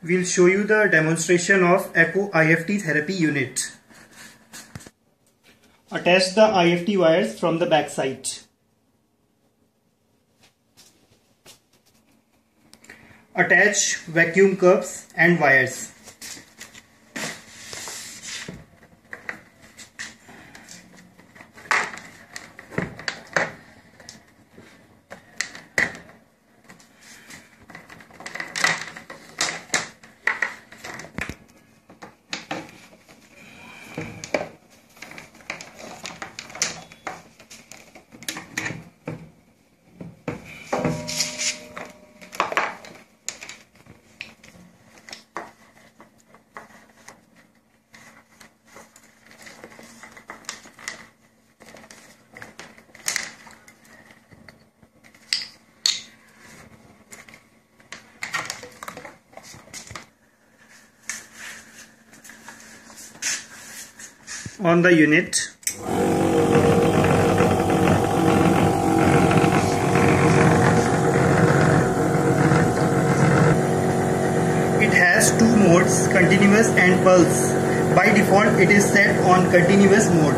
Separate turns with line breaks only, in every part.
We'll show you the demonstration of Echo IFT therapy unit. Attach the IFT wires from the back side. Attach vacuum cups and wires. On the unit, it has two modes, continuous and pulse. By default it is set on continuous mode.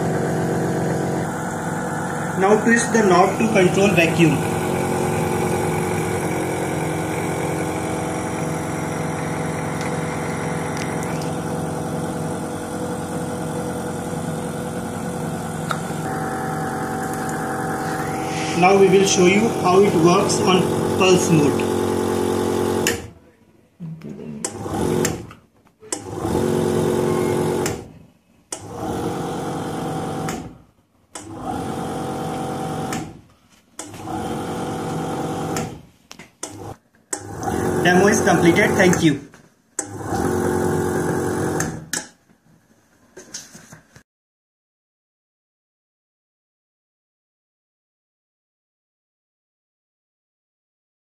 Now twist the knob to control vacuum. Now we will show you how it works on pulse mode. Demo is completed. Thank you.